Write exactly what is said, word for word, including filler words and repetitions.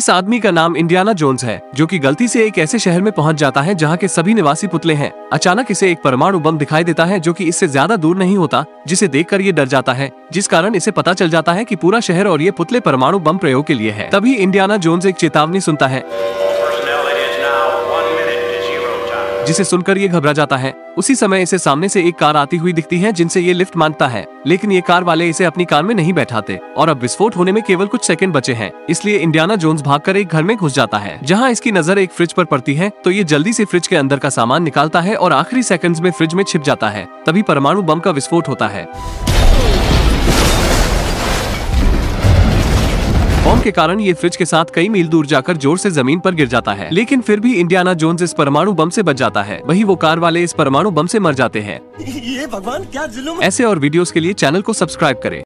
इस आदमी का नाम इंडियाना जोन्स है, जो कि गलती से एक ऐसे शहर में पहुंच जाता है जहां के सभी निवासी पुतले हैं। अचानक इसे एक परमाणु बम दिखाई देता है जो कि इससे ज्यादा दूर नहीं होता, जिसे देखकर ये डर जाता है, जिस कारण इसे पता चल जाता है कि पूरा शहर और ये पुतले परमाणु बम प्रयोग के लिए है। तभी इंडियाना जोन्स एक चेतावनी सुनता है, जिसे सुनकर ये घबरा जाता है। उसी समय इसे सामने से एक कार आती हुई दिखती है, जिनसे ये लिफ्ट मांगता है, लेकिन ये कार वाले इसे अपनी कार में नहीं बैठाते और अब विस्फोट होने में केवल कुछ सेकंड बचे हैं। इसलिए इंडियाना जोन्स भागकर एक घर में घुस जाता है, जहां इसकी नजर एक फ्रिज पर पड़ती है। तो ये जल्दी से फ्रिज के अंदर का सामान निकालता है और आखिरी सेकंड्स में फ्रिज में छिप जाता है। तभी परमाणु बम का विस्फोट होता है। बम के कारण ये फ्रिज के साथ कई मील दूर जाकर जोर से जमीन पर गिर जाता है, लेकिन फिर भी इंडियाना जोन्स इस परमाणु बम से बच जाता है। वही वो कार वाले इस परमाणु बम से मर जाते हैं। ये भगवान क्या जुल्म। ऐसे और वीडियोस के लिए चैनल को सब्सक्राइब करें।